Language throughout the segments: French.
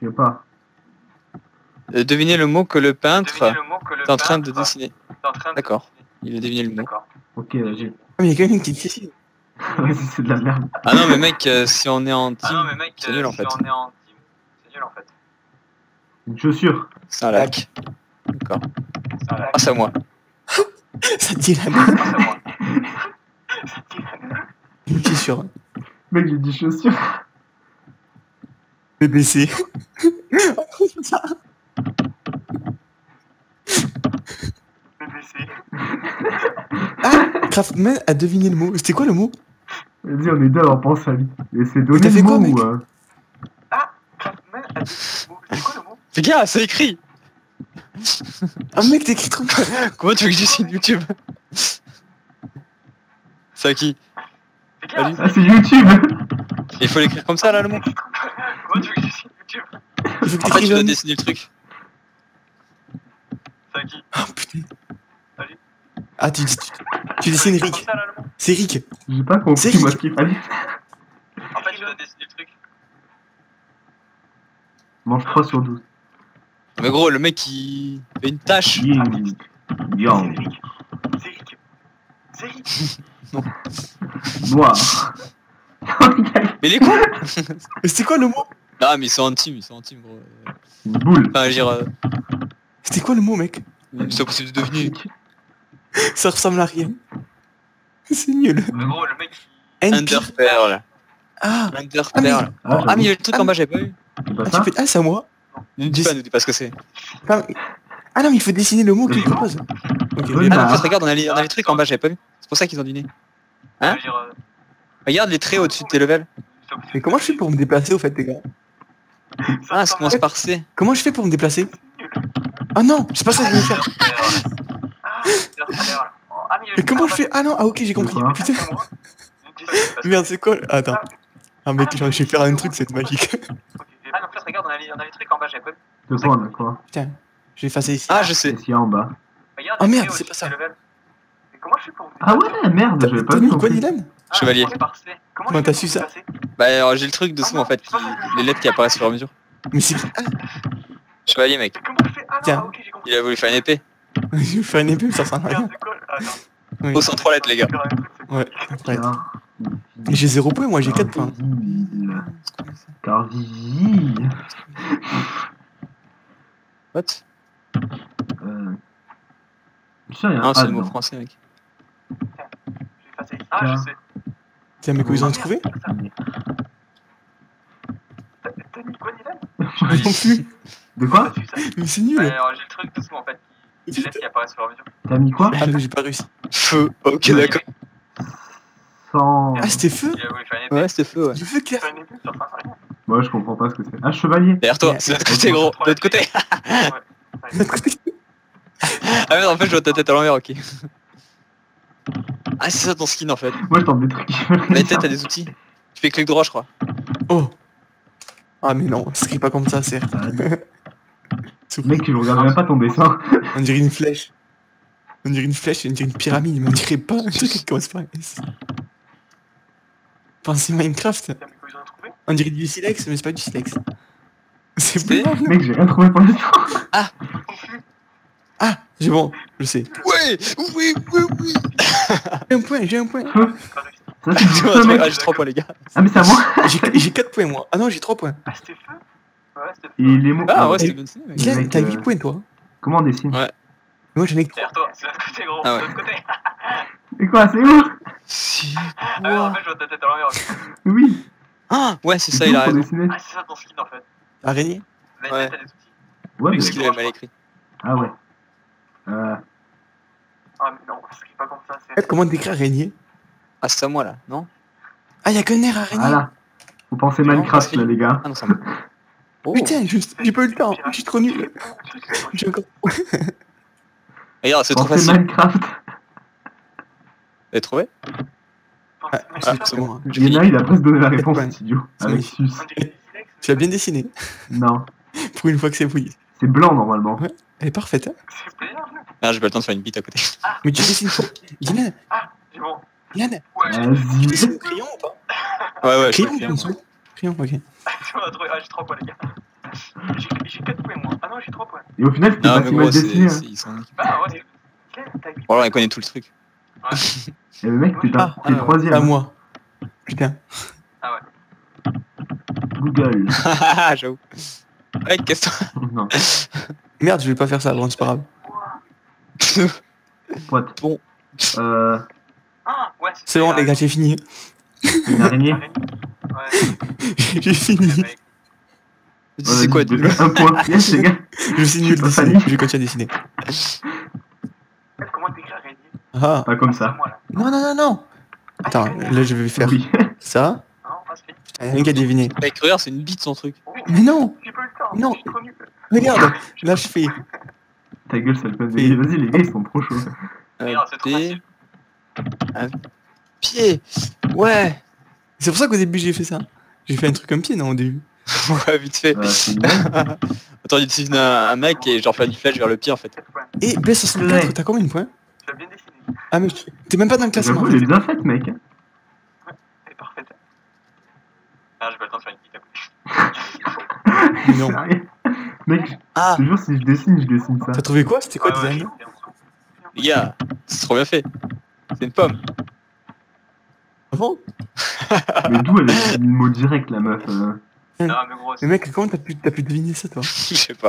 sais pas. Devinez le mot que le peintre est en train de dessiner. D'accord. Il a deviné le mot. Ok, vas-y. Ah, mais il y a quand même une petite ici. Vas-y, c'est de la merde. Ah non mais mec, si on est en team, c'est nul en fait. Une chaussure. C'est un lac. D'accord. Ah c'est à moi. Ça te dit la merde. Une chaussure. Mec, j'ai dit chaussure. BBC. Ah, Craftman a deviné le mot. C'était quoi le mot? Vas-y, on est deux, alors pense à lui. Et c'est donné t'as fait le quoi, mot mec? ou... Les gars, c'est écrit. Ah mec, t'écris trop mal. Comment tu veux que je dessine YouTube? C'est à qui? Ah, c'est YouTube. Il faut l'écrire comme ça là le mot? Il faut que En fait tu t'écrives dois un mot. dessiner le truc. Oh putain. Ah, tu dessines Rick. C'est Rick. J'ai pas compris C'est moi Rick. ce qu'il fallait. En fait tu dois dessiner le truc. Mange 3 sur 12. Mais gros, le mec il fait une tâche. Ying. Yang. Noir. Mais il est con. Mais c'était quoi le mot? Ah mais ils sont en team gros. Une boule. Enfin je veux dire, C'était quoi le mot, mec? c'est impossible de deviner. Ça ressemble à rien. C'est nul. Mais gros, le mec NP. Underpearl. Ah, Underpearl. Ah, Ah mais il y a le truc en bas, j'avais pas vu. c'est pas ah, ça. tu fais... ah c'est à moi. Ne dis pas ce que c'est. Ah non, mais il faut dessiner le mot qu'il propose. Ok, Oui, Ah bah. non, en fait regarde, on a les trucs en bas, j'avais pas vu. C'est pour ça qu'ils ont deviné. Hein? Regarde les traits au-dessus de tes levels. mais comment je fais pour me déplacer au fait, les gars? Ah, ça commence par C. Comment je fais pour me déplacer? Ah non, c'est pas ça que je veux faire. Mais comment je fais? Ah non, ah ok, j'ai compris. Quoi? Putain, merde, c'est quoi? Attends. Ah mec, je vais faire un truc, c'est magique. Ah non, en fait regarde, on a les trucs en bas, j'avais pas vu. De quoi on a quoi? Putain, je vais effacer ici. Ah je sais. Qu'est-ce qu'il y a en bas? Regarde, Ah les merde, traits c'est pas ça. au-dessus de tes levels. Mais comment je fais pour me Ah ouais, merde, j'avais pas T'as vu mis non quoi, plus. Dylan? Chevalier. Comment t'as su ça? Bah alors, j'ai le truc dessous en fait, les lettres qui apparaissent au fur et à mesure. Mais c'est... Ah, Chevalier mec. tiens, Il a voulu faire une épée. je vais faire une épée, mais ça sert à rien. Oui. Au 103 lettres les gars. Ouais, ouais. J'ai 0 points, moi j'ai 4 points. Carville. What? Tiens, il y a un Ah c'est A le mot dedans. français mec. Ah, je sais. Tiens, mais quoi, ils ont trouvé? T'as mis quoi Dylan? Moi non plus. De quoi? Mais c'est nul. alors j'ai le truc dessous en fait, les lettres qui apparaissent au fur et à mesure. T'as mis quoi? Ah non, j'ai pas réussi. Feu, ok d'accord. Sans... Ah, c'était feu? Il a voulu faire une épée. Ouais c'était feu ouais. Du feu clair. Moi je comprends pas ce que c'est. Ah, chevalier. Derrière toi, c'est de l'autre côté gros, de l'autre côté. Ah merde en fait je vois ta tête à l'envers, ok. Ah c'est ça ton skin en fait. Moi je tente des trucs qui veulent rien La tête dire. t'as des outils. Tu fais clic droit je crois. Oh. Ah mais non, ça serait pas comme ça, certes. Mec, tu regardes même pas ton dessin. On dirait une flèche. On dirait une flèche, on dirait une pyramide, mais on dirait pas un truc qui commence par un S. Pensez Minecraft. On dirait du silex, mais c'est pas du silex. C'est C'est- blanc. Mec, j'ai rien trouvé pour l'instant. Ah, j'ai bon, je sais. Ouais, oui, oui, oui. J'ai un point, j'ai un point. Ça c'est du feu, Ah mec. j'ai 3 points les gars. Ah, mais c'est à moi. J'ai 4 points moi. Ah non, j'ai 3 points. Et les mots. Ah ouais et- c'était bien dessiné mec. Dylan, mec, t'as 8 points toi. Comment on dessine? Ouais. Moi j'en ai que 3. Derrière toi, c'est de l'autre côté gros, Ah ouais. de l'autre côté. Et quoi, c'est où? Si. Ah ouais, en fait je vois ta tête à l'envers. Oui. Ah ouais c'est ça C'est il tout a pour raison. dessiner. Ah c'est ça ton skin en fait. Araignée. Ouais. Ouais, mais... Parce qu'il avait mal écrit. Ah ouais. Ah mais non, c'est pas comme ça, En fait, comment décrire araignée? Ah c'est à moi là, non? Ah, y'a qu'un air araignée. Voilà. Vous pensez Non, Minecraft parce que- là, les gars. Ah non c'est à moi. Oh. Putain, j'ai pas eu le temps. Je suis trop nul. J'ai encore... Regarde c'est trop Pensez facile. Minecraft. T'as trouvé? Ah, c'est bon. Il y en a, il a presque donné la réponse, Ouais. cet idiot. C'est Avec magnifique. sus. Tu l'as bien dessiné. Non. Pour une fois que c'est oui. C'est blanc normalement. Ouais, elle est parfaite. Hein. Ah j'ai pas le temps de faire une bite à côté. Mais tu dessines quoi? Dylan, C'est bon. Dylan, tu Vas-y. dessines au crayon ou pas? Ouais ouais je Crayon ou fais pinceau? Crayon, ok. Ah j'ai 3 points les gars. J'ai 4 points moi. Ah non, j'ai 3 points. Et au final, c'était Non, pas mais si mal gros, dessiné. Hein. ils sont... Ah ouais, t'as 8 Bon, alors, il connaît tout le truc. Et le mec, t'es C'est troisième. à moi. Putain. Ah ouais. Google. J'avoue. Ouais, qu'est-ce Non. Merde, je vais pas faire ça, bon, c'est pas grave. que... Pote. Bon. Ah ouais, C'est bon, les gars, j'ai fini. Une araignée. Ouais. J'ai fini. C'est quoi, du Un point. Yes, les gars. Je suis nul Pas dessiner. Fanny. Je vais continuer à dessiner. Comment t'écris araignée? Ah. Pas comme C'est à ça. moi là. Non, non, non, non. Attends, là, je vais faire Oui. ça. Non, vas-y. Putain, rien qu'à deviner. Mec, regarde, c'est une bite son truc. Mais non. J'ai pas eu le temps. Non. Je suis trop nul. Regarde. Là, je fais. Ta gueule, ça le fait. Oui. Vas-y, les gars, ils sont trop chauds. Regarde, c'est trop facile. Un pied. Ouais. C'est pour ça qu'au début, j'ai fait ça. J'ai fait un truc comme pied, non, au début. Ouais, vite fait. C'est une blague. Attends, il dessine un mec et genre faire une flèche vers le pied en fait. 4 points. Et B64, t'as combien de points? Tu l'as bien dessiné. Ah, mais t'es même pas dans le classement. J'avoue, en fait. elle est bien faite, mec. Elle est parfaite. Ah, j'ai pas le temps de faire une petite à côté. Non. Sérieux. Mec, Ah, je te jure, si je dessine ça. t'as trouvé quoi? C'était quoi, Ouais, tes ouais, amis? j'étais en dessous. Les gars, c'est trop bien fait. C'est une pomme. Ah bon? Mais d'où elle a mis le mot direct, la meuf Non, mais gros, Mais mec, comment t'as pu deviner ça, toi? Je sais pas.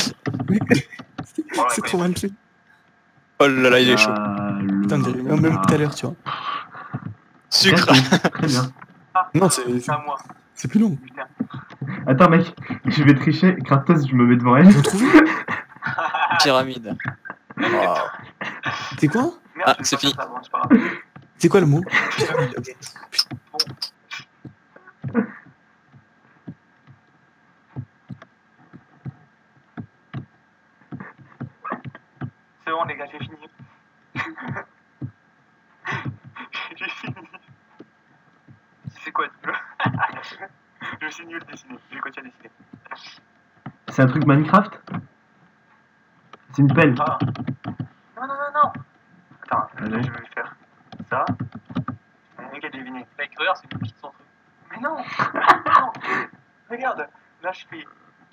C'est trop mal fait. Oh là là, il est chaud. Putain, même tout à l'heure, tu vois. Sucre. Très bien. Non, c'est à moi. c'est plus long. Putain. Attends, mec, je vais tricher. Kratos, je me mets devant elle. Ils ont trouvé? Pyramide. Wow. C'est quoi? Merde, Ah, je vais c'est pas fini. faire ça, bon, c'est pas grave. C'est quoi le mot? C'est bon, les gars, j'ai fini. J'ai fini. C'est quoi, tu veux? Je suis nul dessiner. Je vais continuer à dessiner. C'est un truc Minecraft? C'est une pelle. Ah. Non, non, non, non. Attends, Allez. je vais faire ça. Rien qu'à deviner. Mec, regarde, c'est une petite son truc. Mais non. Non. Regarde, là je fais.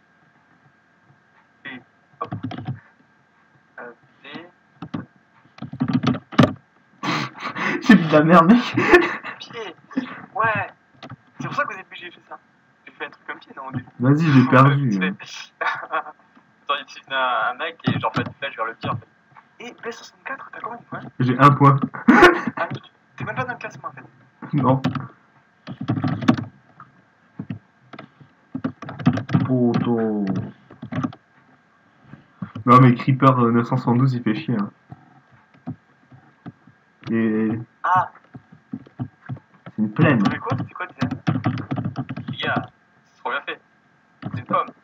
Et hop. Et J'ai dit de la merde, mec. pied. Ouais. C'est pour ça qu'au début j'ai fait ça. J'ai fait un truc comme pied, non, au début. Vas-y, j'ai perdu. Attends, il dessine un mec et genre fait une flèche vers le pied en fait. Et B64, t'as combien de points? J'ai un point. Ah, mais t'es même pas dans le classement en fait. Non. Poto. Non, mais Creeper 972, il fait chier. Hein. Et Ah, c'est une plaine. t'as trouvé quoi? C'est quoi déjà? Les gars, c'est trop bien fait. C'est une pomme.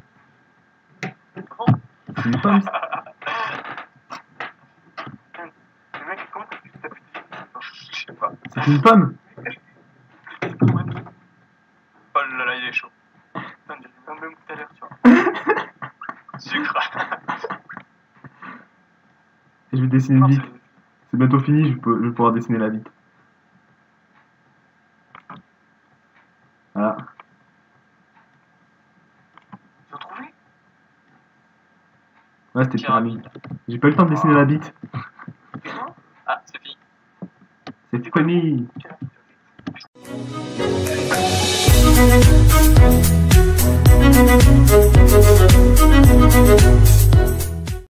Bon. C'est une pomme. Le mec, comment t'as pu deviner? Je sais pas. C'est une pomme. Oh là là, il est chaud. Putain, j'ai fait même tout à l'heure, tu vois. Sucre. Et je vais dessiner Non, vite. C'est bientôt fini, je vais pouvoir dessiner la bite. Voilà. Ils ont trouvé? Ouais, c'était pyramide. J'ai pas eu le temps de dessiner la bite. C'est quoi? Ah, c'est fini. C'est fini. Pyramide.